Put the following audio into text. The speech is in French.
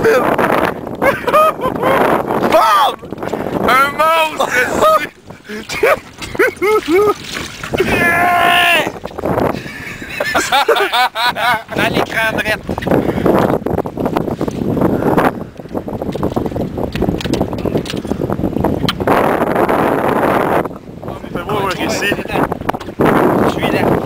Bam! Un monstre! Dans l'écran drette. Fais-moi voir ici. Je suis là.